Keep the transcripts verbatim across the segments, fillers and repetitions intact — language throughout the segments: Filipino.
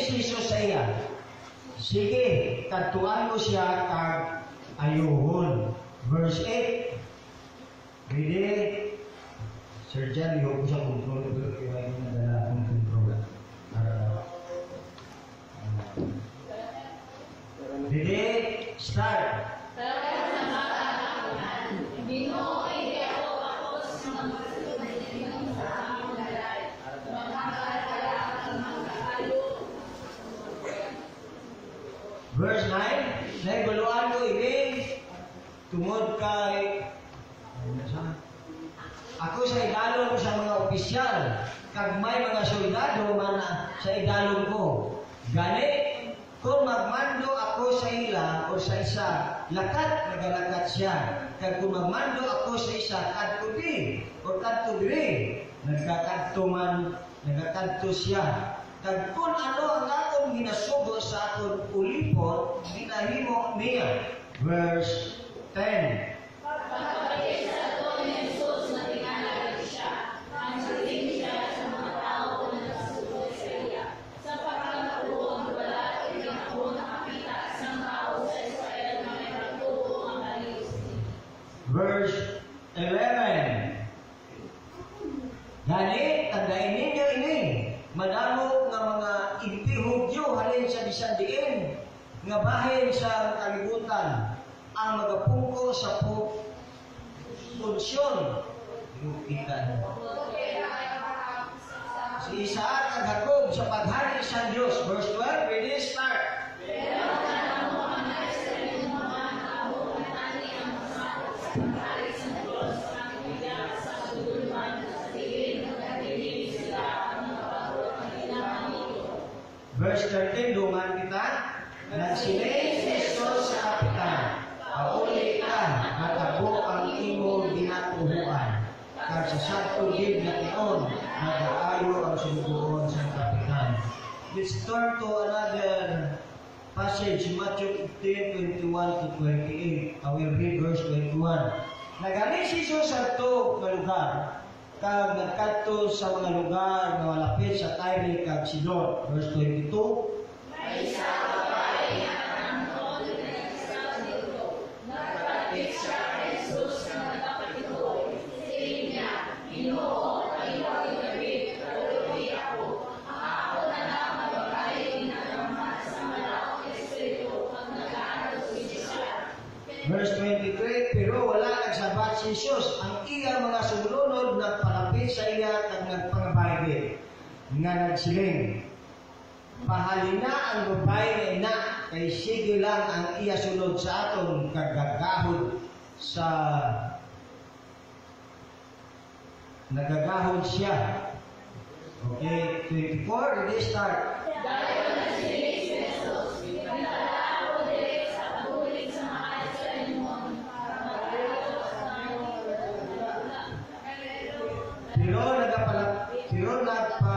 si Jesus sa iya. Sige, katuan mo siya kag ayuhon. Verse eight. Ready? Sir John, liho ko sa control. Kaya yung nadala akong control. Ready? Start. Ginoo, hindi ako kapos ng magsusunod sa among galay. Magkakala ang magkakalo. Verse nine. Naguluan ko ini tungod kay ako sa idalon sa mga opisyal kag may mga soldado man sa idalon ko. Gani kung magmando ako sa ila o sa isa, lakat nagalakat siya. Kag kung magmando ako sa isa, kadto di o kadto diri, nagkakadto man, nagkakadto siya. Kag kung ano ang akong ginasugo sa akong ulipot, ginahimo niya. Verse ten. Pagkabalik sa ito ni Jesus na tinalaga siya, ang saling siya sa mga tao na nagsusunod sa iya. Sa pagkakatuon, wala rin ako nakakita sa tao sa Israel na may pagtuo ang alis. Verse eleven. Gani, tandaan ninyo ini, madamo nga mga impihugyo halin sa bisan diin, nga bahin sa kalibutan, ang magapungko sa punsyon. Kita si Isaac at Jacob sa paghari sa Diyos. Verse twelve, ready, start. Pero kanamo ang Israel naman ako na tani ang masakot sa paghari sa Diyos ang bigyan sa sudulman sa tingin ng katilig sila ang nakapagod ang kailangan nito. Verse thirteen, dungan kita. Nagsiling si Jesus sa kapitan, pauli ka, matabo ang imo ginatuhuan. Kag sa sakto gid na tion, nag-aayo ang sunugoon sa kapitan. Let's turn to another passage, Matthew fifteen, twenty-one to twenty-eight. I will read verse twenty-one. Nagaling si Jesus sa ito nga lugar, kag nagkadto sa mga lugar nga malapit sa Tyre kag Sidon. Verse twenty-two. May isa babae nga nangtod na nagsasabi dito. Nagkapit siya kay Jesus na nagkapatito. Sige niya, Ginoo, aywa yung David, tuloy ako. Ang ako na lang na babae ginagaman sa malawang espiritu at nag-aaral siya. Verse twenty-three, pero wala nagsabat si Jesus. Ang iya mga sumunod nagpalapit sa iya at nagpangabayde. Nga nagsiling, pahalina ang babae na ina, kay sige lang ang iya sunod sa aton kagagahod sa nagagahod siya. Okay, twenty-four, ready, start. Dahil na sinig si Jesus, nagdala ako direct sa pagbulig sa mga Israelimon para mag-altos ng Pero nagapalap, pero nagpa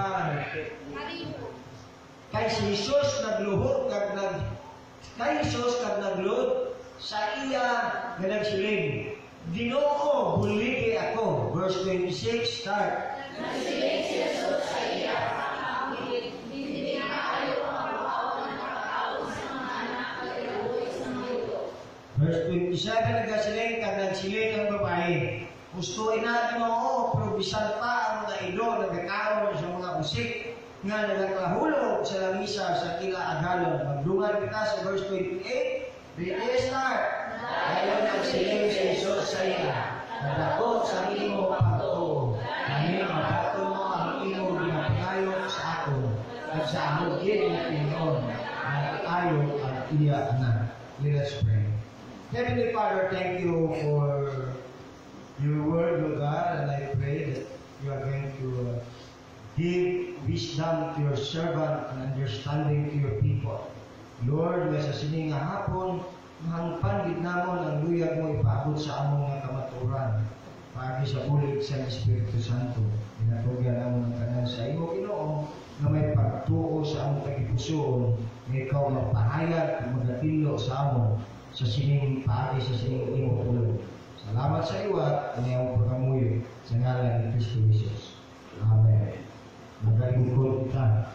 kay si Jesus nagluhod kag nag kay Jesus kag nagluhod sa iya nga nagsiling, Ginoo, buligi ako. Verse twenty-six, start. nagsilig si Jesus sa iya, kakakit, hindi na kayo ang buhaw na nakakaon sa mga anak at ilaboy sa mga ito. Verse twenty-seven, nagsiling kag nagsiling ang babae, gusto ina Ginoo, pero bisan pa ang mga ilo nagkakaroon sa mga usik. nga nagakahulog sa lamisa sa kila agalon. Magdungan kita sa verse twenty-eight. Read this start. Dayon ang siling sa Jesus sa iya. Nadakot sa imo pagtuo. Kami mabaton mo ang imo ginapangayok sa ako. At sa among gid ng Pinoon. Nag-ayok ang iya na. Let us pray. Heavenly Father, thank you for your word, O God, and I pray that you are going to uh, give wisdom to your servant and understanding to your people. Lord, nga sa sining nga hapon, mahangpan gid namon ang luyag mo ipaabot sa among nga kamaturan. Pagi sa bulig sa Espiritu Santo, ginatugyan namon ang kanan sa imo Ginoo na may pagtuo sa among kagipusoon, nga ikaw magpahayag ug magatilo sa amon sa sining pagi sa sining imo ulo. Salamat sa iyo at iyong pagkamuyo sa ngalan ni Kristo Jesus. Amen. Magalingkod kita.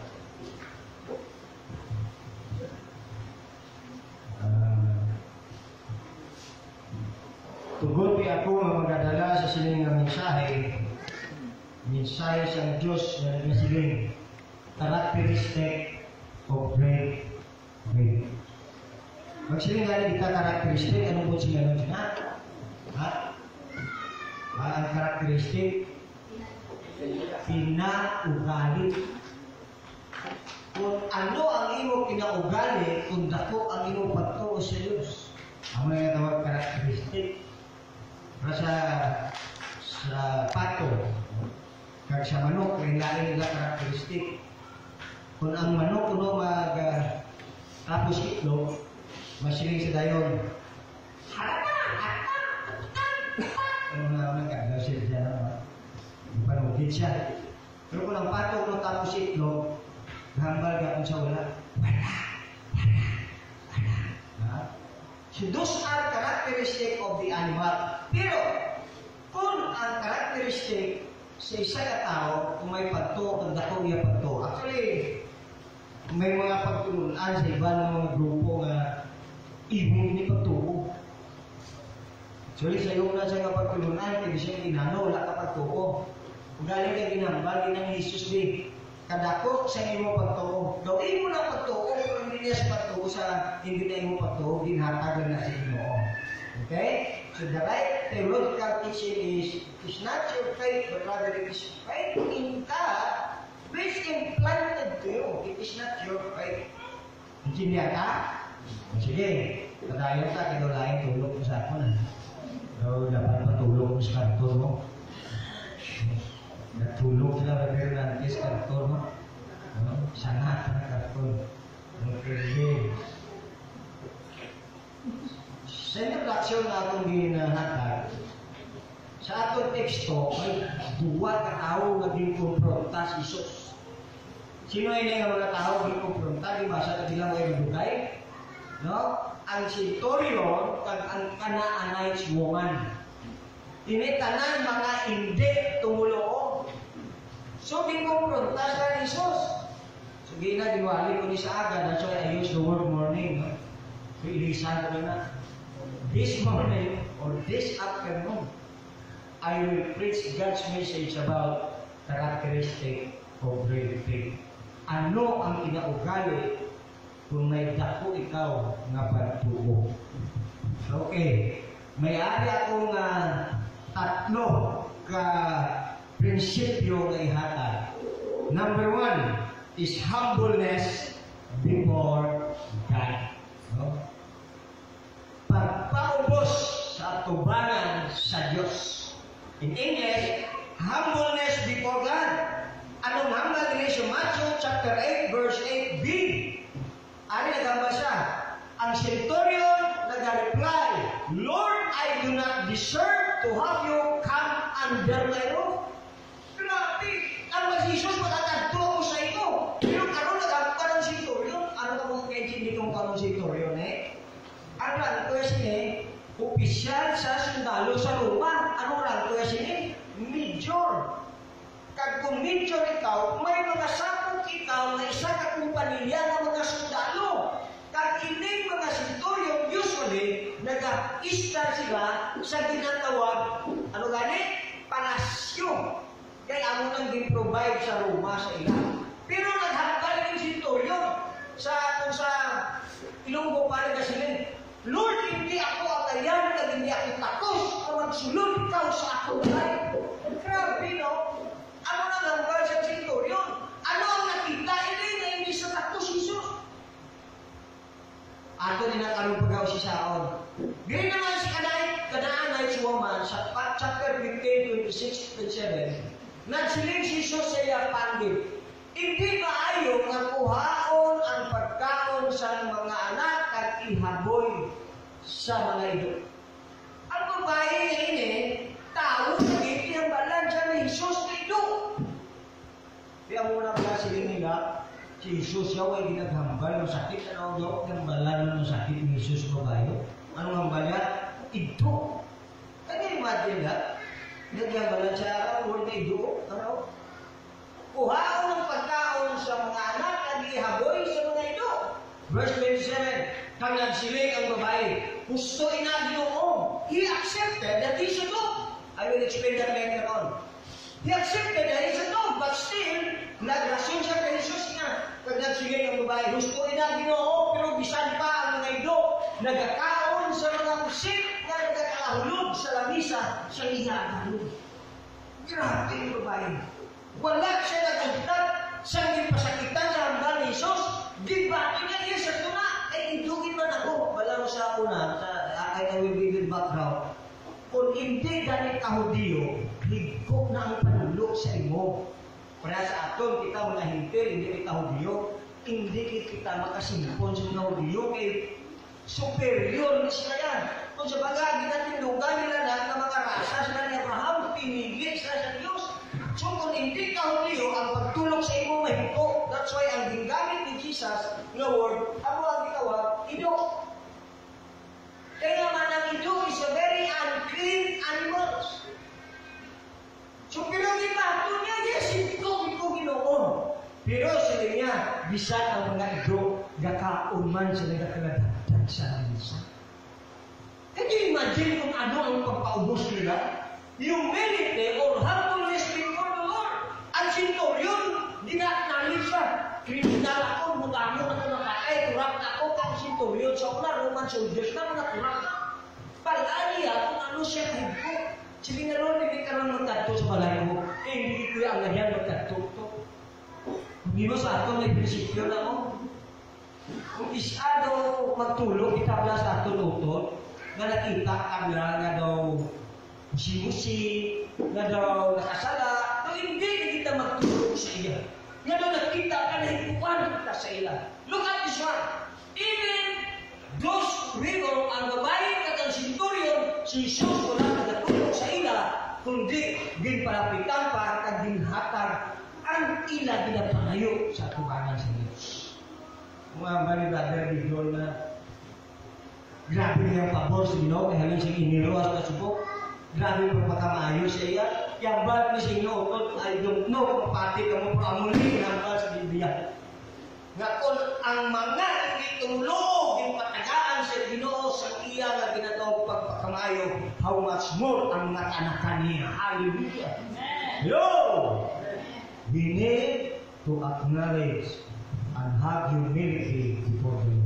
Uh, Tugod di ako nga magdadala sa sining nga mensahe. Mensahe sa Diyos na nagasiling characteristic of great faith. Magsiling nga kita characteristic, ano po siya nun siya? Ha? Ha? Ang characteristic? Pinaugali. Kung ano ang imo pinaugali, kung dako ang imo pagtuo sa Diyos. Ang mga tawag characteristic. Para sa sa pato, kag sa manok, may lain nila characteristic. Kung ang manok kuno mag uh, tapos itlog, masiling sa dayon. Ano na naman ka, siya siya naman. Panukid siya. Pero kung ang pato kuno tapos itlog, hambal ka kung sa wala. Wala. Wala. Wala. Ha? So those are characteristic of the animal. Pero, kung ang characteristic sa isa ka tao, kung may pagto, kung dako niya pagto. Actually, may mga pagtulunan sa iba ng mga grupo nga ibong ni pagtuo. Actually, sa iyo na siya nga pagtulunan, hindi siya ginano, wala ka pagtuo. Kung galing ka ginambal, ginang Jesus din. Kadako sa imo pagtuo. Gawin mo na pagtuo, kung hindi niya sa pagtuo sa hindi na imo pagtuo, ginhatagan na sa Ginoo. Okay? So the right theological teaching is, it's not your faith, but rather it is faith in God which implanted to you. It is not your faith. Intindihan ka? Sige, padayon ka, kaya lain tulog mo sa ako na. So, dapat patulog mo sa kantor mo. Natulog sila, pero nanti sa kantor mo. Sana ka na kantor. Okay. Sa introduction na akong ginahatag, sa atong teksto, may duwa ka tao na ginkompronta si Jesus. Sino ay nga mga tao ginkompronta? Di ba sa kanilang ay nabugay? No? Ang centurion, kag ang Canaanite woman. Tinitanan mga hindi tumulong. So, ginkompronta sa Jesus. So, gina, diwali ko ni sa aga. That's why I use the word morning. No? So, ilisan ko na. This morning or this afternoon, I will preach God's message about characteristic of great faith. Ano ang inaugali kung may dako ikaw nga pagtuo? Okay. May ari akong uh, tatlo ka prinsipyo na ihatag. Number one is humbleness before God. No? Pagpaubos sa atubangan sa Diyos. In English, humbleness before God. Anong hambal din sa Matthew chapter eight, verse eight b? Ano nagamba siya? Ang centurion nag-reply, Lord, I do not deserve to have you come under my roof. Grabe! Ang mag-Jesus, matatagto ako sa ito. Pero ano nagamba ng centurion? Ano ka mong kaintindi kong kanong centurion eh? Ang rank question eh, opisyal sa sundalo sa Roma. Anong rank question eh? Major. Kag kung major ikaw, may mga sakot ikaw na isa ka kumpanilya ng mga sundalo. Kag ining mga centurion usually, nag-istar sila sa ginatawag, ano gani? Palasyo. Kaya amo nang gi-provide sa Roma sa ilang. Pero balay. Grabe, no? Ano na nanggal sa centurion? Ano ang nakita? Hindi na hindi sa takto si Jesus. Ato din ang karong pagaw si Saon. Ganoon naman si Kanay, Kanaan ay si woman sa chapter fifteen, twenty-six, twenty-seven. Nagsiling si Jesus sa iya pandit. Hindi maayo nga kuhaon ang pagkaon sa mga anak at ihaboy sa mga ido. Ang babae niya ini, tao na itihambalan siya ni Jesus na ido. Kaya muna pala siling nila, si Jesus yaw ay ginaghambal ng sakit. Ano yaw? Gambalan ng sakit ni Jesus babayo. Anong hambal niya? Ido. Kaya imagine na, naghambalan siya ang na ido. Ano? Kuhaon ng pagkaon sa mga anak at ihaboy sa mga ido. Verse twenty-seven, kang nagsiling ang babae, gusto ina Ginoo. He accepted that he should do. I will explain that later on. He accepted that he should do, but still, nagrasyon siya kay Jesus na. Kang nagsiling ang babae, gusto ina Ginoo, pero bisan pa ang mga ido, nagkakaon sa mga musik na nagkakalahulog sa lamisa sa ihahalog. Grabe yung babae. Wala siya nagagtat sa naging pasakitan sa hanggang ni Jesus. Di ba? Tingnan niya sa tuna. Eh, indugin man ako. Wala mo sa una, sa I will be with background. Kung hindi ganit kahudiyo, higko na ang panulog sa imo. Para sa aton, kita mga hintil, hindi kita hudiyo. Hindi kita makasimpon sa mga hudiyo. Kaya superior na sila yan. Kung sa bagay, ginatindugan nila na ng mga rasa sila ni Abraham, pinigil sila sa Diyos. So kung hindi ka huliyo, ang pagtulog sa imo mahiko. That's why ang gingamit ni Jesus na word, ano ang gitawag? Ido. Kaya man ang ido is a very unclean animals. So pinagin ba? Ito niya, yes, hindi ko, hindi ko ginoon. Pero sila niya, bisan ang mga ido, gakaon man sila nakaladatan sa lamisa. Can you imagine kung ano ang pagpaubos nila? Humility or humbleness before the Lord. Ang centurion, di na nalit siya. Kriminal ako, mutamo na ko nakakay, kurap na ako, kang centurion. Sa una, Roman soldiers na, mga kurap na. Palagi ako, ano siya, higko. Sige nga, Lord, hindi ka naman magkadto sa balay mo. Eh, hindi ko yung angahyan magkadto to. Hindi mo sa ato, may prinsipyo na mo. Kung isado magtulog, itabla sa ato utol, na nakita kabla nga daw musi-musi, na daw nakasala, no hindi kita magtulog sa iya. Nga daw nakita ka na hikupan kita sa ila. Look at this one. Even those people, ang babae at ang centurion, si Jesus wala nagatulog sa ila, kundi ginpalapitan pa at ginhatag ang ila ginapanayo sa tubanan sa Diyos. Mga bali brother, bigol na grabe niyang pabor sa Ginoo, kaya halin siya iniruas na subok. Grabe mo pagkamaayo sa iya. Yang ba't ni sa Ginoo, I don't know kung pati ka mo pamuli ng sa Biblia. Nga kung ang mga hindi tulog, yung patagaan sa Ginoo sa iya na ginatawag pagpagkamaayo, how much more ang mga anak niya. Hallelujah. Yo! We need to acknowledge and have humility before Him.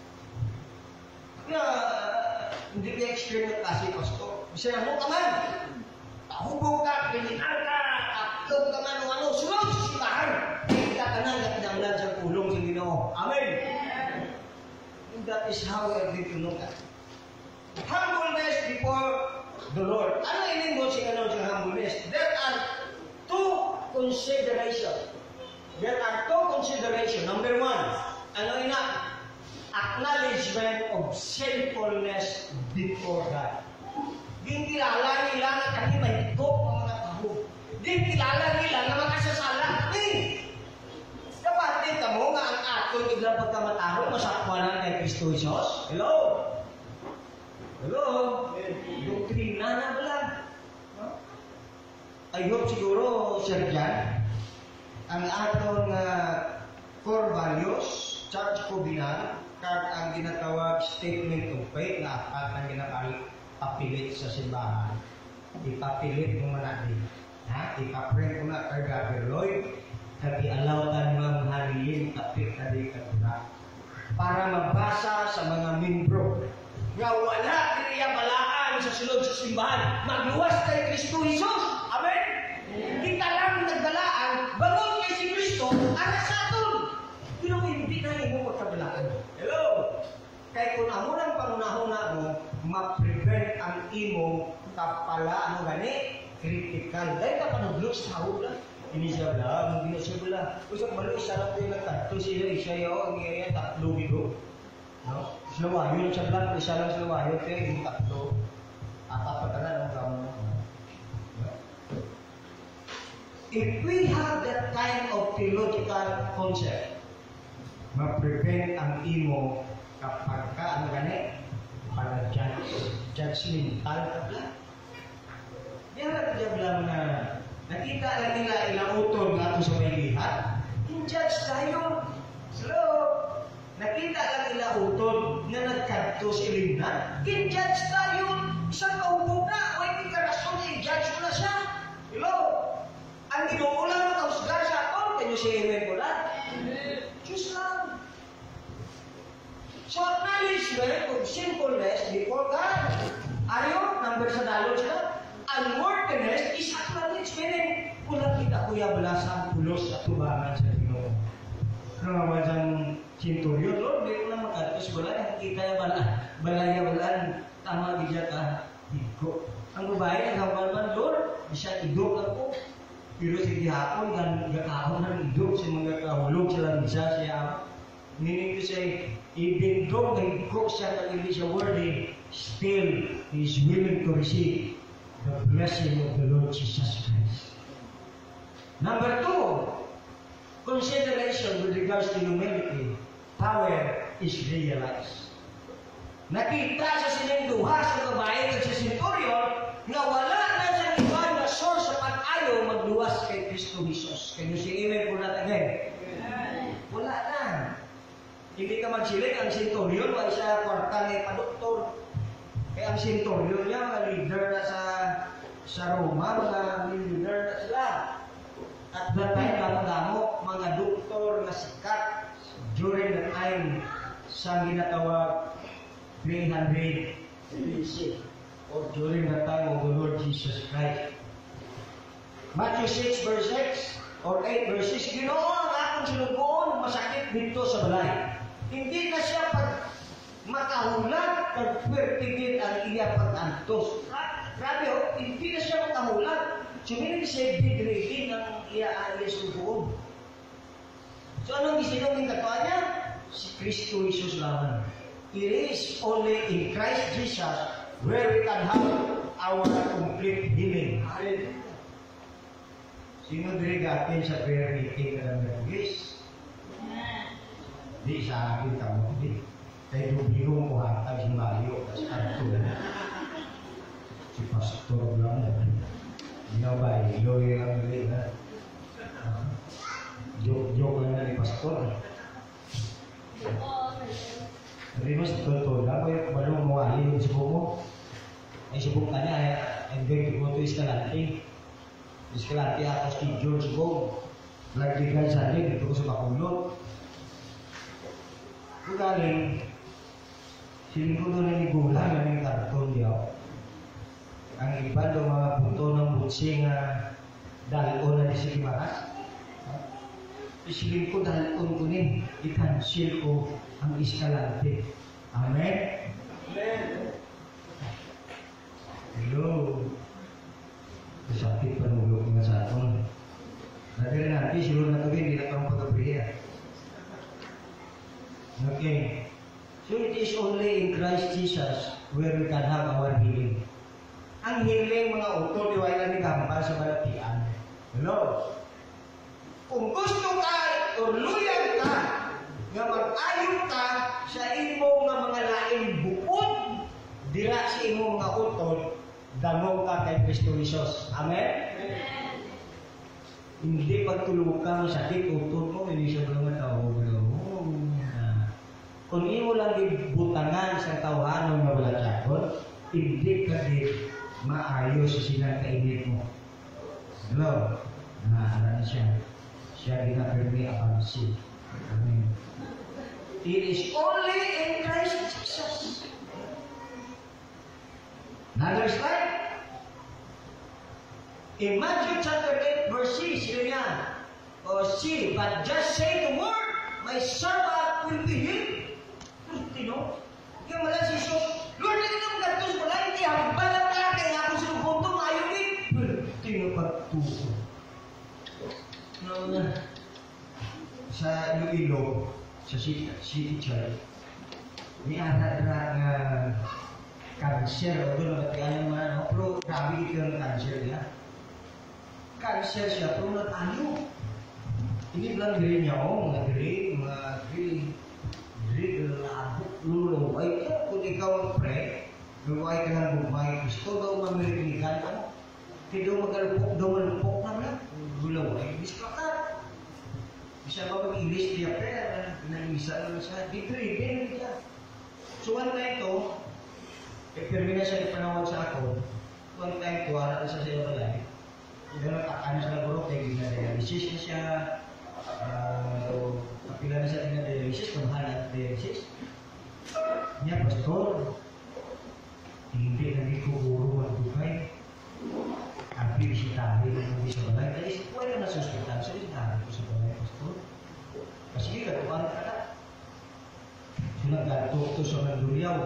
Kaya, hindi ka extreme na kasi, Pastor. Bisa na mo ka man. Tahubog ka, kriminal ka, aklog ka man, ano, sunod sa simbahan. Kita ka na, nakinanglan sa kulong sa Ginoo. Amen. And that is how we are going to look at. Humbleness before the Lord. Ano ining mo siya ano sa humbleness? There are two considerations. There are two considerations. Number one, ano ina? Acknowledgement of sinfulness before God. Di kilala nila na kami mahigop ng mga tao. Di kilala nila na makasasala kami. Kapatid ka mo nga ang aton biglang pagkamataro, masakwanan kay Kristo Jesus. Hello? Hello? Doktrina na pala. I hope siguro, Sir Jan, ang aton uh, core values, church covenant, kag ang ginatawag statement of faith na apat ang ginapapilit sa simbahan. Ipapilit mo man natin. Ha? Ipaprint mo na kay Brother Lloyd, kag i-alawtan mo ang haliyin kapit na di katuna. Para magbasa sa mga membro nga wala kiniya balaan sa sa sulod sa simbahan, magluwas kay Kristo Jesus. Amen? Kita lang nagdalaan, bangon kay si Kristo, anak sa aton. Pero hindi na mo pagkabalaan. Hello? Kaya kung amo ng pangunahon na mo, ma-prevent ang imo kapala, ano gani? Critical. Dahil ka panaglo sa hawag lang. Ini siya bala, hindi na siya bala. Usap malo, isa lang tayo nagtatlo siya, siya yun, ang iya, tatlo bigo. No? Sulawayon siya bala, isa lang sulawayon, kaya hindi tatlo. Apat pa ka na, ang kamo. If we have that kind of theological concept, ma-prevent ang imo kapag ka, ano gani? Para judge, judgmental ka bala. Diyan na diyan bala na nakita lang nila ilang utol nga sa may lihat. In-judge tayo. Hello? Nakita lang nila utol na nagkadto sa ilimnan. In-judge tayo. Isang kaupo na. May ikarason na i-judge mo na siya. Hello? Ang inuulang na kausgar sa akon, kanyo si Ewen ko lang. Diyos lang. So, acknowledgement of sinfulness before God. Ariyo, number sa dalon sila. Unworthiness is acknowledgement. Kung kita kuya bala sa pulos at tubangan sa Pinoon. Ano naman siyang cinturyon, Lord, di ko na magkatos bala. Kita yung bala, balaya balaan, tama gidya ka, higo. Ang babae, naghawan man, Lord, siya idog ako. Pero sige hapon, gakahon ng idog sa mga kahulog sila bisa siya. Meaning to say, even though nag-higo siya na hindi siya worthy, still, he is willing to receive the blessing of the Lord Jesus Christ. Number two, consideration with regards to humility. Power is realized. Nakita sa siningduha sa babae at sa centurion na wala na sa iba na source sa pag-ayaw magluwas kay Kristo Jesus. Kaya si email po natin again. Wala na. Hindi ka magsiling ang centurion o isa kwarta na ipadoktor. Kaya ang centurion niya, mga leader na sa sa Roma, mga leader na sila. At that time, kapagamo, mga doktor na sikat during the time sa ginatawag three hundred B C or during the time of the Lord Jesus Christ. Matthew six verse six or eight verse six, Ginoo ang akong sinugoon, masakit dito sa balay. Hindi na siya pag makahulat, pag-pertigit ang iya pag-antos. Grabe o, hindi na siya makahulat. So, meaning siya degrading ang iya alias subuon. So, anong isinong yung katuwa niya? Si Kristo Jesus lamang. It is only in Christ Jesus where we can have our complete healing. Sino dirigatin sa prayer meeting ka ng Mergulis? Di sa akin tamo. Di. Kaya dubligo mo hatag si Mario. Kasi kanto na. Si Pastor lang na. Hindi ba? Iloilo ang galing na. Joke lang na ni Pastor. Sabi mo, totoo lang. Kaya balong mawali yung subok mo. Ay subok ka niya. I'm going to go to Escalante. Escalante ako si George Go. Lagdigan sa akin. Dito ko sa Bakulot. Kung galing, siling ko doon na ni Gulang na ng karton diyaw. Ang iba doon mga buto ng butsing na dalon na si Kimaras. Siling ko dalon ko nin, ikansil ko ang Escalante. Amen? Amen. Hello. Sakit panulog nga sa aton. Nagkira natin, siguro na kami, hindi na kami pagkapriya. Okay. So it is only in Christ Jesus where we can have our healing. Ang healing mga utol, diway lang ni Gamba sa Balatian. Hello? Kung gusto ka o luyag ka nga mag-ayon ka sa imong nga mga laing bukod, dira sa imong mga utol, damo ka kay Kristo Jesus. Amen? Amen. Hindi pagtulog ka, masakit, utol mo, hindi siya mga tao. Kung imo lang ibutangan sa tawhanon nga wala tiyakon, hindi ka din maayos sa silang kainit mo. Hello? Nahala na siya. Siya ginapirmi ang si. Amen. It is only in Christ Jesus. Another Next slide. In Matthew chapter eight, verse six, yun yan. O C, but just say the word, my servant will be healed. Tino? Kaya mala si Jesus, Lord, hindi naman gatos wala, hindi hambal na pala, kaya ako sa punto, ayaw din. Tino pagtuso. No, sa Iloilo, sa City, City Church, may anak na nga cancer, o doon, nagkaya naman, no? Pero grabe ito yung cancer niya. Cancer siya, pero natayo. Ini bilang dirinya, oh, mga diri, mga diri, diri, labok, lulaway. Kung ikaw mag-pray, lulaway ka ng bumay, gusto daw mamilikan ka, hindi daw magalupok, daw malupok na lang, lulaway, biskakat. Bisa ba mag-English niya, pero nang-isa naman siya, di trigger niya. So, one time to, eh, pirmi na siya ipanawag sa ako, one time to, harap na siya sa iyo balay, hindi na takano sa nagurok, eh, ginadialysis na siya, Uh, kapila na siya tingnan dialysis, kamahal at dialysis. Niya, pastor, hindi naging kuguro ang bukay. Abi, bisitahin ang hindi sa balay. Kaya isip ko ay na sa hospital, so bisitahin ko sa balay, pastor. Kasi katuan ka na. So nagkatok to sa Manduryaw.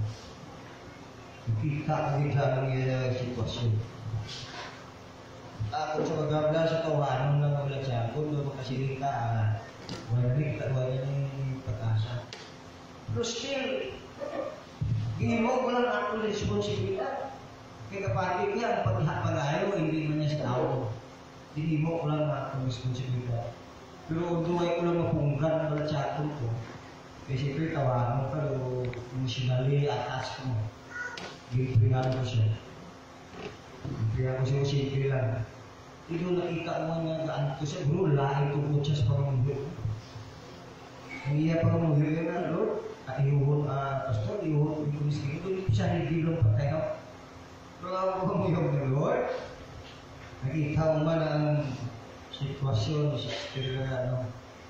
Kita ang bigla ng uh, sitwasyon. Ako sa magabla sa tawanan ng ulat siya, kung doon makasiling ka, wala rin katawa niya ng pag-asa. Pero still, hindi mo ko lang ako responsibilidad. Kaya kapatid niya, ang pag-ayaw, hindi man niya sa tao. Hindi mo ko lang ako responsibilidad. Pero doon ay ko lang mapunggan ng ulat siya ko. Kaya siyempre tawanan mo, pero emotionally attached mo. Gipingan ko siya. Kaya ko siya simple lang. Ito nakita mo nga gaan ko siya, bro, lahat ito po siya sa pamamahil. Hindi niya pamamahil yun na, Lord. Ayuhon, ah, pastor, ayuhon, ito miskin. Ito hindi siya hindi lang patayo. Pero ako pamamahil ng Lord. Nakita mo man ang sitwasyon, sister, ano,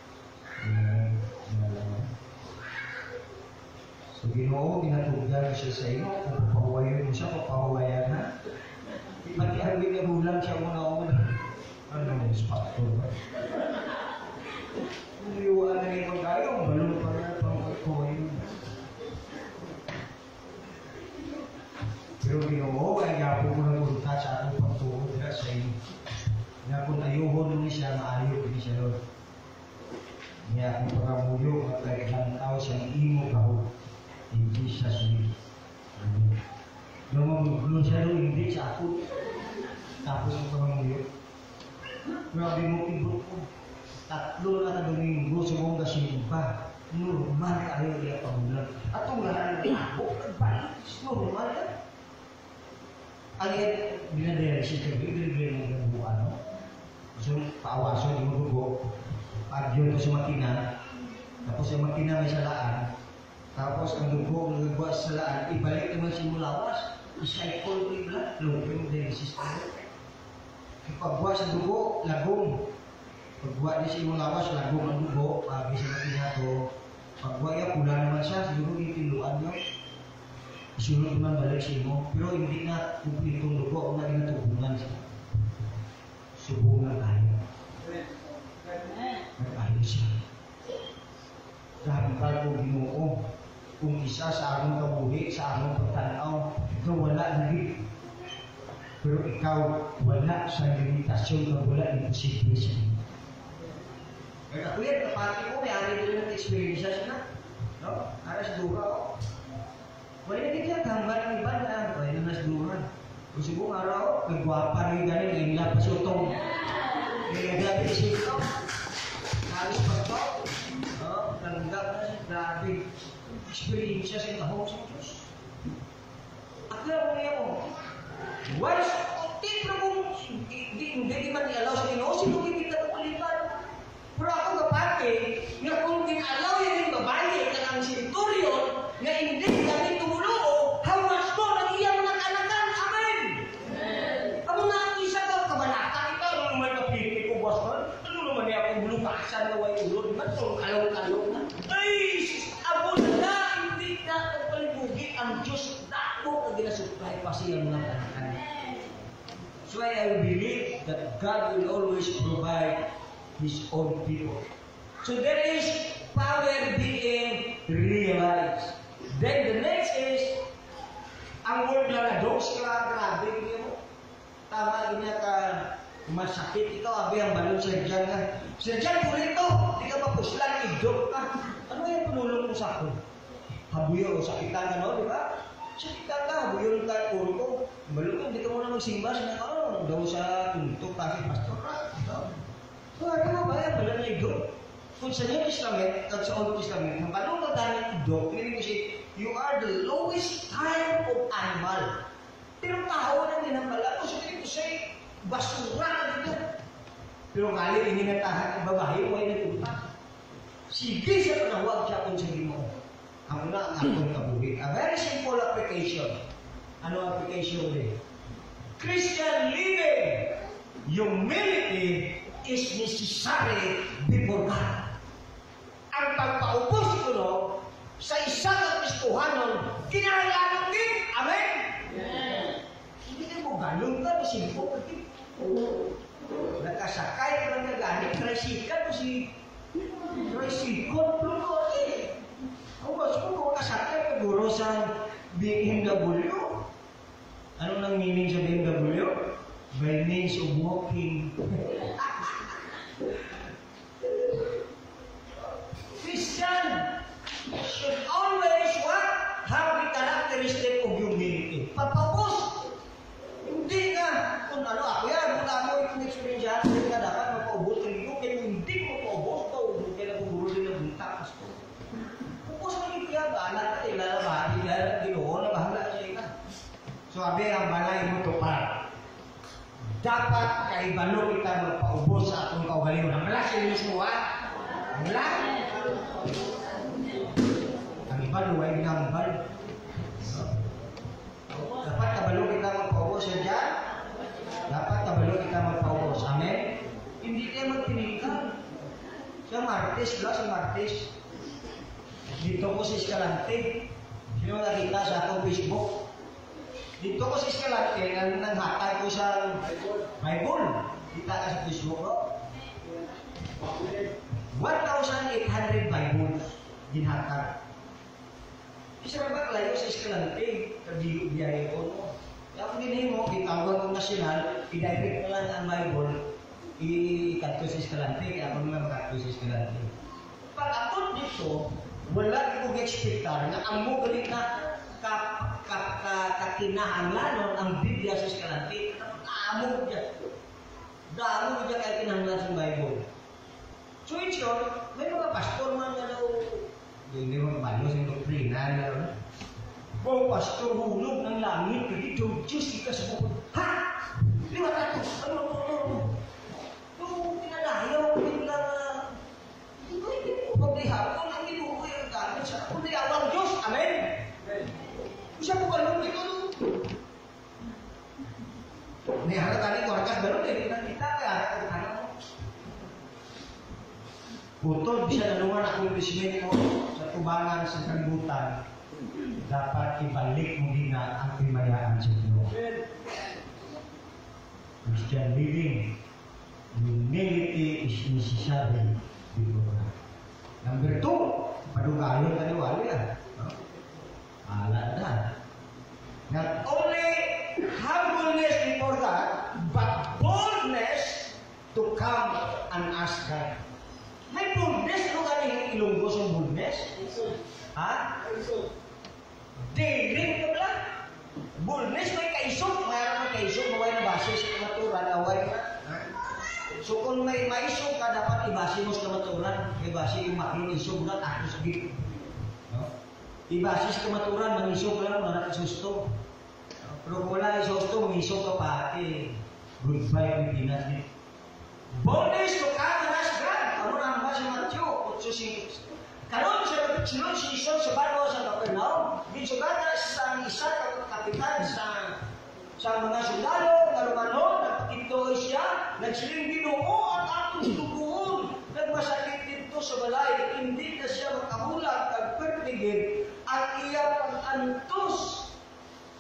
so, Ginoo, ginatugyan siya sa iyo. Kung papahawayan mo siya, papahawayan na. Pati ang binagulang siya muna-una. Ano naman, pastor ba? Kung liwaan na rin mag-ayaw, balong pa na pang-pagkawain. Pero Ginoo, ay gapo mo na punta sa atong pagtuod na sa iyo. Na kung ayuhon mo siya, maayo ni siya, Lord. Niya kung pangamuyo, at naglantaw siya ng imo kaho. In Jesus' name. Amen. Nung magulo siya doon, hindi sa ako. Tapos ang pangamuyo. Grabe mo kibot ko. Tatlo na na Domingo sa mong kasimba. Normal kayo niya pangulang. At ang lahat ng ako, nagbalik. Normal yan. Ang yan, binadialysis ka, binadialysis mo ng buwan, no? So, paawaso, yung magugo. Pag yun sa makina. Tapos yung makina may salaan. Tapos ang dugo, nagagawa sa salaan, ibalik naman si mulawas. I-cycle ko yung blood flow, yung dialysis ko. Pagbuwa sa dugo, lagong. Pagbuwa din si mulawas, lagong ang dugo. Pag isa makina to, pagbuwa yan, pula naman siya, siguro itiluan nyo. Isunod naman balik siya mo. Pero hindi na kumplitong dugo, kung naging natubungan siya. Subungan tayo. Nag-ayo siya. Dahil ka kung Ginoo, kung isa sa among kabuhi, sa among pagtanaw, ito wala naging. Pero ikaw, wala sa limitasyon na wala imposible siya. Kaya ako yan, kapati ko, may ari din ng experience siya na. No? Aras duha ko. Wala na kita, gambar ng iba na. Wala na nas duha. Kung siguro araw, nagwapa na yung ganin, ngayon lang pa siya utong. Kaya gabi siya ito. Halos pa ito. Tanggap na siya, grabe. Experience siya sa tahong sa Diyos. Akala mo niya mo, once, di pa kung hindi man i-allow sa Ginoo, sino hindi ka kapalitan? Pero ako kapati, nga kung in-allow yan yung babae, na ang centurion, nga hindi kami tumuloo, how much more nang iyang mga kanakan? Amen! Amo na ang isa ka, kabanata ito, ano naman kapiti ko, boss man? Ano naman niya akong bulukasan na way ulo, di ba? So, kalong-kalong na. Ay, abo na na, hindi na kapalibugi ang Diyos na ako na ginasupply. pa siya mga anak-anak. So I believe that God will always provide His own people. So there is power being realized. Then the next is, ang word na dogs ka, grabe niyo. Tama niya ka, masakit ikaw, abi ang balon sa dyan nga. Sa dyan, kulit to, di ka mapuslan, idog ka. Ano yung panulong mo sa akin? Habuyo, sakitan ka no, di ba? Sakitan ka, habuyo ka, puro ko. Balon, di ka muna magsimba, siya ka, ano, daw sa tuntok, kasi pastor ka. So, ano nga ba yan, balon na idog? Kung sa New Testament, at sa Old Testament, ang balon ka dahil idog, hindi mo siya, you are the lowest type of animal. Pero tao na ginapala ko, so dito siya, basura na dito. Pero ngali, hindi na tahan, babae, huwag na punta. Sige siya na huwag siya kung sabi mo. Ang una, ang akong kabuhi. A very simple application. Ano application din? Christian living, humility is necessary before God. Ang pagpaubos ko sa isang Kristohanon, kinahanglan din. Amen? Yeah. Hindi ka mo galong ka, masimpo ka din. Nakasakay ka lang na ganit, tricycle mo si tricycle, pluto eh. Ang gusto ko kung nakasakay ka guro sa B M W. Anong nang meaning sa B M W? By means of walking. Christian should always what? Have the characteristic of humility. Papapos. Hindi nga, kung ano ako yan, kung ano yung experience yan, hindi ka dapat mapaubos ka rin. Kaya hindi mo mapaubos ka, kaya naguguro din ang buntakas ko. Pupos na yung kaya ba, anak ka, ilalabahan, ilalabahan, ginoon, na bahala siya ika. So, abi, ang balay mo to pa. Dapat kaibalo kita magpaubos sa atong kaugalingon. Ang malas, yung mismo, ha? Ang malas. Ang iba, luway na ang bal. Dapat kabalo kita magpaubos sa dyan. Dapat kabalo kita magpaubos. Amen? Hindi tayo magpinikan. Sa Martes, ba? Sa Martes. Dito ko sa Escalante. Sino nakita sa akong Facebook? Dito ko sa Escalante, nang nanghatag ko sa Bible. Kita ka sa Facebook, no? one thousand eight hundred Bibles ginhatag. Isa ba layo sa Escalante? Kabiyo-biyahe ko, no? Kaya kung din mo, itawag ko nasyonal, i-direct na lang ang Bible, i-cut sa Escalante, kaya ako naman mag-cut sa Escalante. Pag ako dito, wala kong expectar na ang mo galing na kakinahanglanon ang Biblia sa Escalante, amo dyan. Damo dyan kaya kinahanglan sa Bible. So in short, may mga pastor man na daw, hindi mo kabalo sa doktrina na, oh, pastor, hulog ng langit, dito, Diyos, ika sa bukod. Ha? Liwat ako, ano, ano, ano, yung pinalayaw, pinlang, hindi ko, hindi ko, paglihapon, hindi ko, yung gamit sa, kundi awang Diyos, amen? Siya po balong dito, no? May harap tali, wargas balong, eh, kita, kaya harap ko, harap mo. Butod siya nanuman accomplishment mo sa tubangan sa kalibutan, dapat ibalik mo din na ang pimayaan sa Diyos. Christian living, humility is necessary before God. Number two, padugayon kaniwali ah. Ala na. Not only humbleness before God, but boldness to come and ask God. May boldness, ano galing Ilonggo sa boldness? Ha? Daring ka ba? Boldness, may kaisog. Mayroon may kaisog, maway na base sa kamaturan, away na. So kung may maisog ka, dapat ibase mo sa kamaturan. Ibase yung makinisog na, takos dito. No? Ibase sa kamaturan, mangisog lang, maraming susto. Pero kung wala isusto, mangisog ka pa, eh, goodbye, Pilipinas dito. Boldness to come and ask God. Ano na naman sa Matthew eight six. Karon sa sunod season sa Balcon sa Capernaum, ginsugatan sa isa ka kapitan sa sa mga sundalo, kalumanon, nagpakitoy siya, nagsiling Ginoo ang atong duguon, nagmasakit dito sa balay, hindi na siya makahulag, kag pertigid, ang iya pag-antos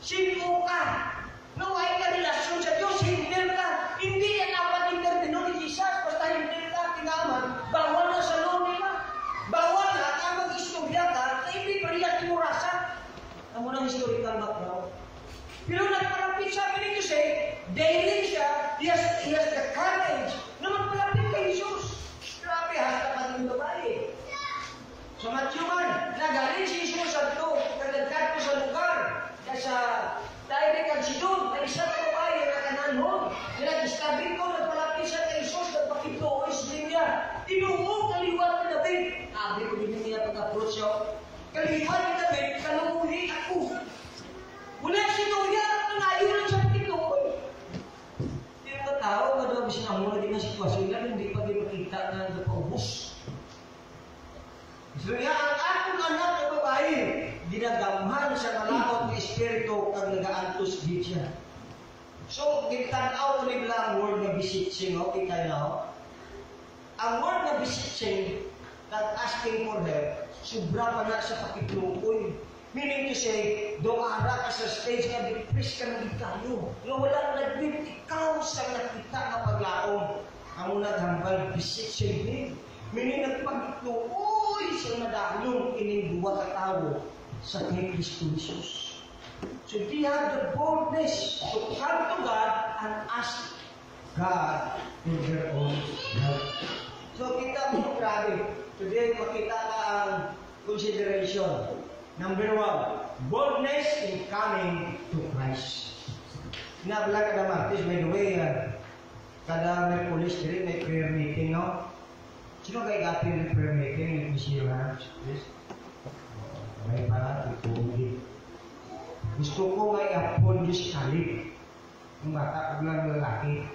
Sinto ka. Naway ka relasyon sa Diyos, hindir ka. Hindi yan dapat intervino ni Jesus. Basta hindir ka, tinaman, bawal na sa Nonie na. Bawal na, kaya mag-istorya ka, na hindi pa rin timurasa. Ang munang historical background. Pero nagpalapit sa akin ni Jose, daring siya, he has, he has the courage na magpalapit kay Jesus. Grabe, hasta pa ng babae. Sa Matthew one, nagaling si Jesus sa ito, kadagdag ko sa lugar, sa dahil kang Sidon, na isa na babae na kananhon. Nag-istabing ko, nagpalapit siya kay Jesus, nagpakiplois din niya. Tinuong kaliwat ni David. Sabi ko din niya pag-approach siya. Kaliwat ni David, kalunguhi ako. Mula si Noya, nangayon siya tinuoy. Yung mga tao, madami siya muna din ang sitwasyon yan, hindi pa din makita na napaubos. So yan, ang akong anak na babae, dinagamhan sa malakot ng Espiritu kag nagaantos din siya. So, gitanaw ko nila ang word na beseeching, o, kita nyo? Ang word na beseeching, that asking for help, sobra pa na sa pakitlukoy. Meaning to say, dumara ka sa stage nga, depressed ka na di tayo. Nga walang nag-win, ikaw sa nakita na paglaong. Ang naghambal, beseeching din. Meaning nagpagitlukoy sa madalong ining buwat at tao sa kay Kristo Jesus. So they have the boldness to come to God and ask God for their own help. So kita mo grabe. Today makita ka ang consideration. Number one, boldness in coming to Christ. Nabla ka naman. This by the way, uh, kada may police diri, may prayer meeting, no? Sino kayo gati ng prayer meeting? Let me see your hands, please. May para, ipugin. Gusto ko nga i-upon Diyos kalip. Yung bata, paglang lalaki.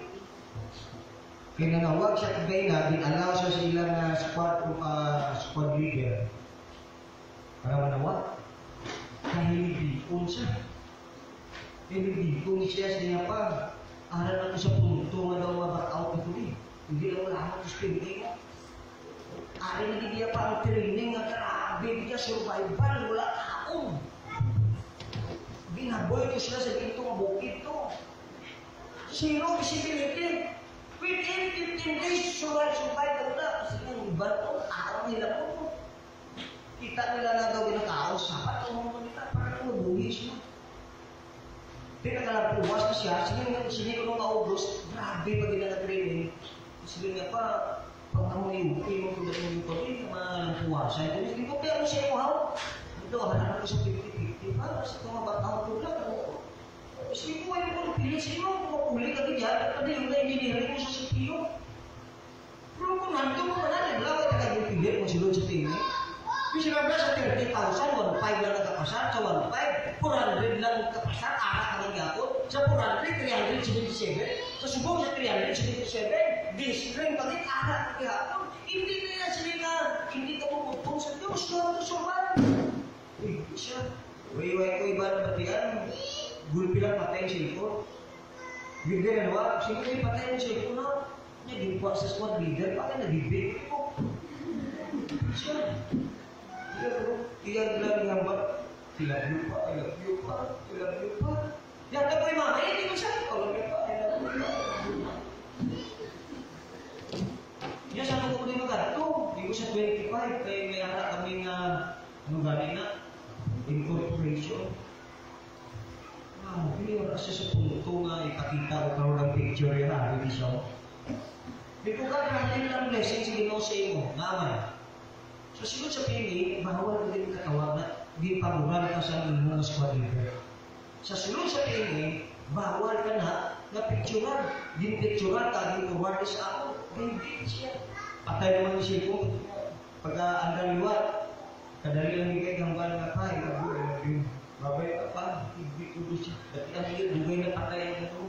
Kaya nanawag siya kagay na, dinalaw siya sa ilang uh, squad, uh, squad leader. Para manawag. Dahil bipon siya. Dahil bipon siya sa niya pa. Aral ako sa punto nga daw maback-out ito eh. Hindi lang wala akong spending. Aral na niya pa ang training nga grabe niya, survival, wala taong. Binaboy ko sila sa dito nga bukid to. Zero visibility. Within fifteen days, survive, survive na. Kasi yung iba to, araw nila po. Kita nila na daw ginakaos, sapat ang mga nila, parang mabuhis mo. Di nakalapuwas na siya, sige nga, sige ko nung August, grabe pag ginag-training. Sige nga pa, pag namunin mo, mo kung dati mo ito, eh, malampuwasan. Kung hindi ko, pero siya mo, ha? Ito, hanap ko sa fifty fifty, ha? Kasi ito mabataw ko lang, ano? Sige ko, hindi ko napilit sa'yo, kung mapuli ka din yan, at ano yung na-engineering mo sa C P U. Pero kung nandito mo na, naglaway ka kayo pilit mo silod sa tingin. Kasi sinabi sa thirty thousand, one five lang nagkapasar, sa one five, four hundred lang nagkapasar, arak ka ng gapon. Sa four hundred, three hundred seventy-seven. Sa subong sa three hundred seventy-seven, this ring pa din, arak ng gapon. Hindi kaya sila ka, hindi ka puputong sa Diyos, kaya ito survive. Uy, siya, way-way ko iba na batian, gulpi lang patay yung cellphone. Bigyan na nawa, sige kayo patay yung cellphone na. Naging sa squad leader, bakit nagibig ko? Siya, iyan lang ng ba? I love you pa, I love you pa, I love you pa. Yan na po yung mga, eh, di ko siya, I love you pa, I love you pa. Yan, saan ko din magato? Di ko siya twenty-five, kaya may anak kaming, uh, ano gani na, incorporation. Ah, hindi ko kasi sa punto nga, ipakita ko karoon ng picture yan, ha, hindi siya. Di ko ka, natin lang blessing, sige no, sa iyo, naman. So, siguro sa pili, bawal na din katawag na di paguran ka sa mga squad leader. Sa sulod sa pili, bawal ka na na picturean. Din picturean ka, din forward sa ako. Hindi siya. Patay naman yung sipong. Pagka-andang liwat, kadali lang higay hanggang na pa, ilabu, ilabu. Babay ka pa, hindi ko siya. Dati ang higay, bugay na patay ang ito.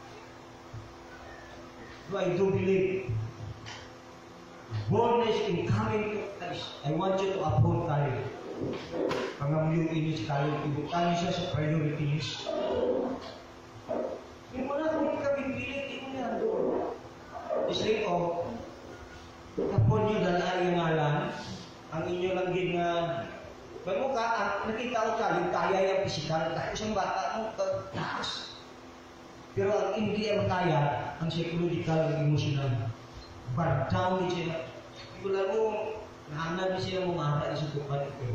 So, I do believe boldness in coming to Christ. I want you to uphold tayo. Pangamuyong inis tayo. Ibutan siya sa priority list. Hindi mo na kung hindi ka bibilit, hindi mo na doon. Isli ko, kapon nyo dala yung ngalan, ang inyo lang din nga Pag mo ka, ah, nakita ko ka, yung kaya yung physical, kahit isang bata mo, taas. Pero ang hindi ang kaya, ang psychological, ang emotional, bar down din siya. Hindi lang mo, nahanap din siya mo mahara sa tupan ito.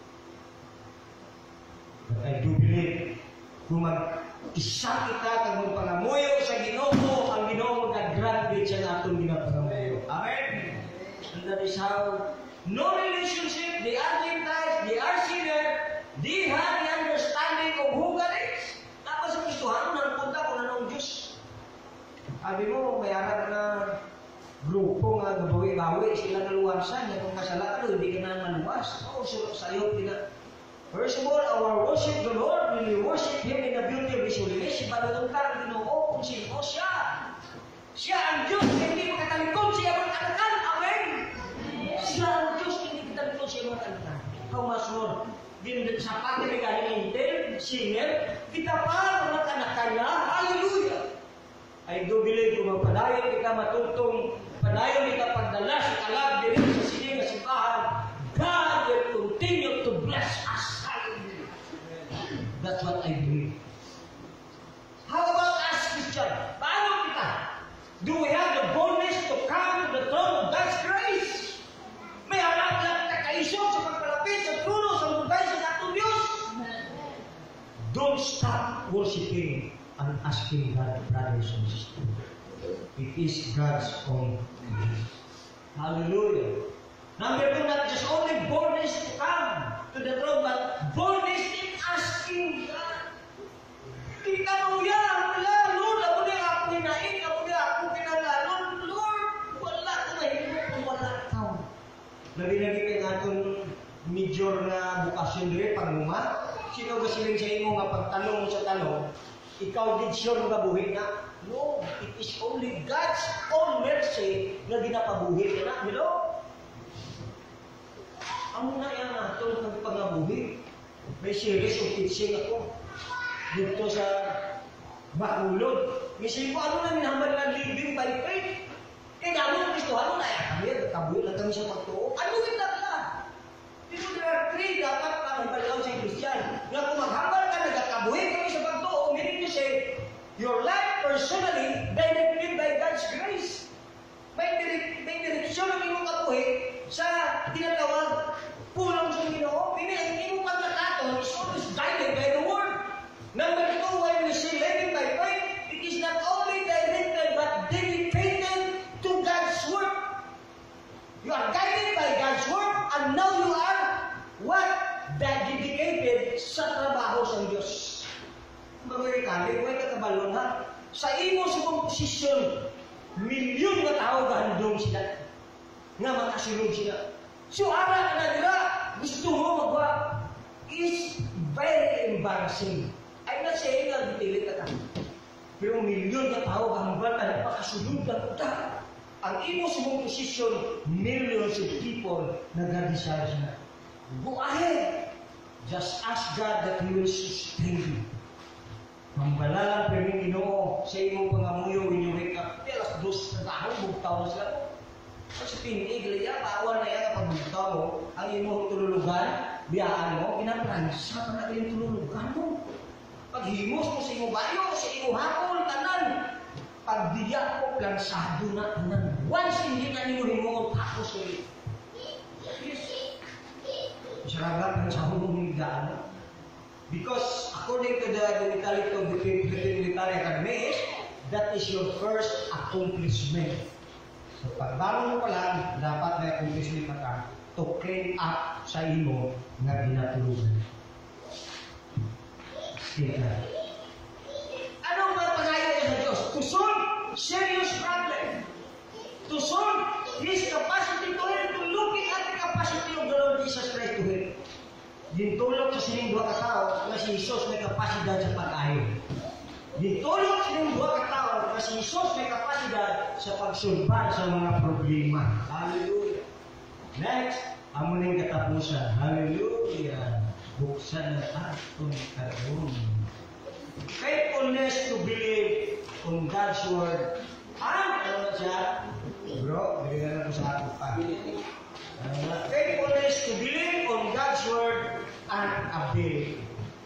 But I do believe, kung mag-isa kita, kung magpangamuyo sa Ginoo, ang Ginoo mag-graduate siya na atong ginapangamuyo. Amen? And that is how no relationship, they are Gentiles, they are sinner, they have the understanding of who God is. Tapos ang Kristohano na punta kung anong Diyos. Sabi mo, may harap na grupo nga gabawi-bawi, sila naluwasan, niya kung kasala ka, hindi ka na naluwas. Oo, so sa'yo, pina. First of all, our worship the Lord, when we worship Him in the beauty of His holiness, ibalungan ka ang Ginoo kung sino siya. Siya ang Diyos, hindi makatalikod siya magkanakan. Amen? Siya ang Diyos, hindi makatalikod siya magkanakan. How much more? Din sa pagkaligahan ng intel, singer, kita pa magkanakan na. Hallelujah! I do believe kung magpadayon kita matutong, padayon kita pagdala sa kalab, din sa sining na simbahan, God will continue to bless us. Hallelujah! That's what I believe. How about us, Christian? Paano kita? Do we have the boldness to come to the throne of God's grace? May harap lang kita kaisog sa pagpalapit sa trono sa lugay sa atong Diyos. Don't stop worshiping and asking God, brothers and sisters. It is God's own grace. Hallelujah. Number two, not just only boldness to come to the throne, but boldness in asking God. Kita mo yan, wala, Lord, ako na ako hinain, ako na ako kinalalon, Lord, wala ka mahirap kung wala ka. Lagi-lagi kayo nga itong major na bukasyon rin, panguma. Sino ba siling sa imo nga pagtanong sa tanong, ikaw din sure nga buhi na? No, it is only God's own mercy na ginapabuhi ka na. Hello? Ang na yan na itong pagpangabuhi. May series of teaching ako dito sa Bakulod. Misal ko, ano na minahambal na living by faith? Eh, dami ng Kristo, ano na yan? Kami, nagkabuhi lang kami sa pagtuo. Ano yung tatla? Dito, there are three dapat na magbaligaw sa Christian. Nga kung maghambal ka, nagkakabuhi kami sa pagtuo, meaning to say, your life personally, directed by God's grace. May, direk may direksyon ang iyong kabuhi sa tinatawag pulong sa Ginoo. Meaning, ang iyong pagkakato is always guided by the Word. Number two, when we say living by faith, it is not only directed but dedicated to God's Word. You are guided by God's Word and now you are what? Dedicated sa trabaho sa Diyos. Bagay kali, huwag katabalon ha. Sa imo sa mong posisyon, milyon na tao gahandong sila. Nga makasunod sila. So, ara ka na dira, gusto mo magwa, is very embarrassing. I'm not saying na ditilit ka. Pero milyon na tao gahambal ka, napakasunod ka puta. Ang imo sa mong posisyon, millions of people nag-desire sila. Go ahead. Just ask God that He will sustain you. Mambalalang perming Ginoo sa imong pangamuyo when you wake up. Di alas dos na tao, bugtaw na sila. Sa tinig, liya, bawal na yan kapag bugtaw mo, ang imong tululugan, biyaan mo, ginapransa pa na kayong tululugan mo. Paghimos mo sa imong bayo, sa imong hapon, tanan. Pagdiya ko, plansado na tanan. Once hindi na nimo himong tapos ulit. Yes. Saragat ang sabi mong higdaan. Because according to the mentality of the Philippine Military Academy, that is your first accomplishment. So pagbangon mo pa lang, dapat may accomplishment na ka to clean up sa imo na ginatulugan. Sige. Anong mapanayo sa Diyos? To solve serious problem. To solve His capacity to help, to looking at the capacity of the Lord Jesus Christ to help. Gintulog sa sining dua ka tao na si Jesus may kapasidad sa pag-ayo. Gintulog sa sining dua ka tao na si Jesus may kapasidad sa pagsulban sa mga problema. Hallelujah. Next, ang muling katapusan. Hallelujah. Buksan ang atong karoon. Faithfulness to believe on God's Word. Ang ano na siya? Bro, bigyan na ko sa ato pa. Faithfulness to believe on God's Word and ability.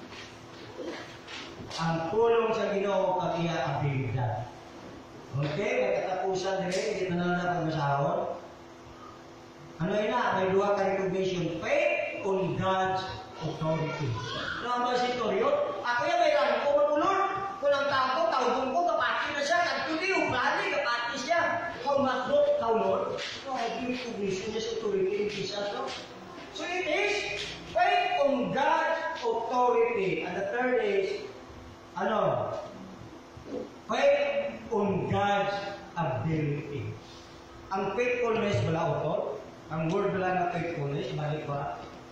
Ang pulong sa Ginoo kag iya abilidad. Okay, may katapusan dire, hindi na na pagmasahon. Ano ina, may duha ka recognition, faith on God's authority. Ano ba si Toryo? Ako yan may lang ko magulor. Kung ang tao ko, tawag ko, kapati na siya. Kagtuli, ubrali, kapati siya. Kung makrot, kaulor. No, I give recognition niya sa authority in Jesus. No? So it is faith on God's authority. And the third is, ano? Faith on God's ability. Ang faithfulness wala utol. Ang word wala na faithfulness, balik ba?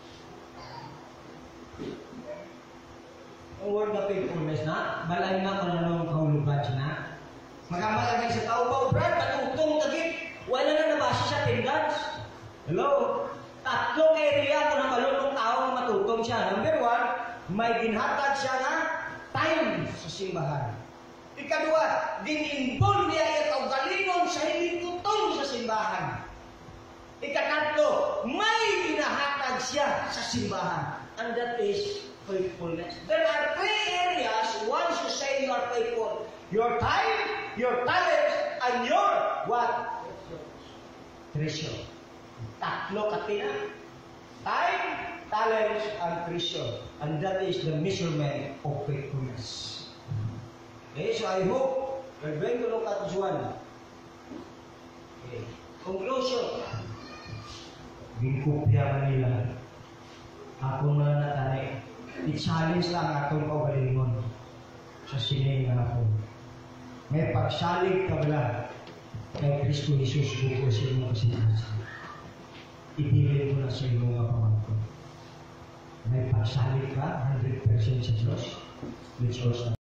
Ang word na faithfulness na, balay na kung anong kahulugan siya na. Magkamalagay sa tao ba, Brad, patutong tagit. Wala na nabasa siya tendance. Hello? Tatlong area kung nakalunong tao na matutong siya. Number one, may ginhatag siya na time sa simbahan. Ikadua, dinimbol niya ikaw galingon sa hilitutong sa simbahan. Ikatatlo, may ginahatag siya sa simbahan. And that is faithfulness. There are three areas once you say you are faithful. Your time, your talent, and your what? Treasure. Tatlo katina. Time, talent, and treasure. And that is the measurement of faithfulness. Okay, so I hope you're going to look at this one. Okay. Conclusion. Ginkupya Manila. Ako na natani. I-challenge lang atong kaugalingon sa sining nga ako. May pagsalig ka bala kay Kristo Jesus buko sa iyong kasinasa. Ipili mo na sa iyong mga pamangkot. May pagsalig ka one hundred percent sa Diyos. Let's all